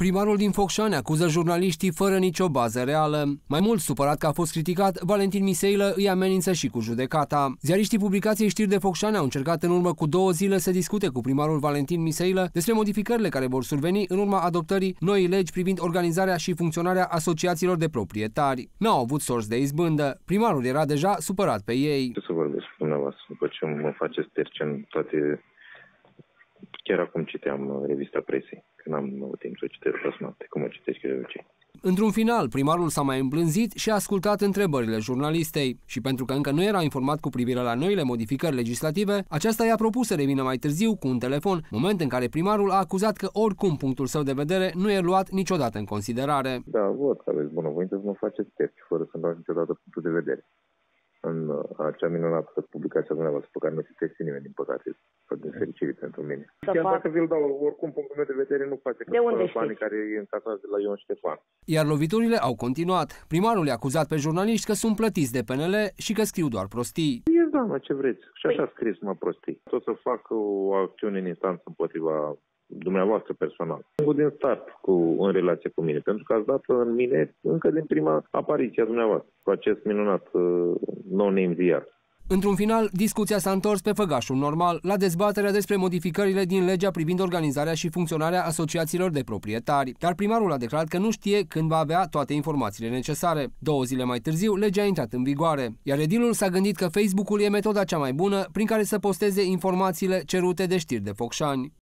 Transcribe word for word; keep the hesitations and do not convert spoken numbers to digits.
Primarul din Focșani acuză jurnaliștii fără nicio bază reală. Mai mult, supărat că a fost criticat, Valentin Miseilă îi amenință și cu judecata. Ziariștii publicației Știri de Focșani au încercat în urmă cu două zile să discute cu primarul Valentin Miseilă despre modificările care vor surveni în urma adoptării noii legi privind organizarea și funcționarea asociațiilor de proprietari. N-au avut sorți de izbândă. Primarul era deja supărat pe ei. Ce să vorbesc cu dumneavoastră după ce mă faceți terce în toate... Chiar acum citeam revista presei, că n-am avut timp să o citesc toată noapte, cum o citești de obicei. Într-un final, primarul s-a mai îmblânzit și a ascultat întrebările jurnalistei. Și pentru că încă nu era informat cu privire la noile modificări legislative, aceasta i-a propus să revină mai târziu cu un telefon, moment în care primarul a acuzat că oricum punctul său de vedere nu e luat niciodată în considerare. Da, văd că aveți bunăvoință să mă faceți terci, fără să-mi luați niciodată punctul de vedere. În acea minunată publicația dumneavoastră, pe care nu citește nimeni, din păcate, din fericire pentru mine. Chiar dacă vi-l dau, oricum, punctul meu de vedere nu face că banii care e încasați de la Ion Ștefan. Iar loviturile au continuat. Primarul i-a acuzat pe jurnaliști că sunt plătiți de P N L și că scriu doar prostii. E, da, mă, ce vreți. Și așa scris, mă, prostii. Tot să fac o acțiune în instanță împotriva dumneavoastră personal. Din start cu, în relație cu mine, pentru că ați dat în mine încă din prima apariție a dumneavoastră cu acest minunat uh, no-name ziar. Într-un final, discuția s-a întors pe făgașul normal la dezbaterea despre modificările din legea privind organizarea și funcționarea asociațiilor de proprietari, dar primarul a declarat că nu știe când va avea toate informațiile necesare. Două zile mai târziu, legea a intrat în vigoare, iar edilul s-a gândit că Facebook-ul e metoda cea mai bună prin care să posteze informațiile cerute de Știri de Focșani.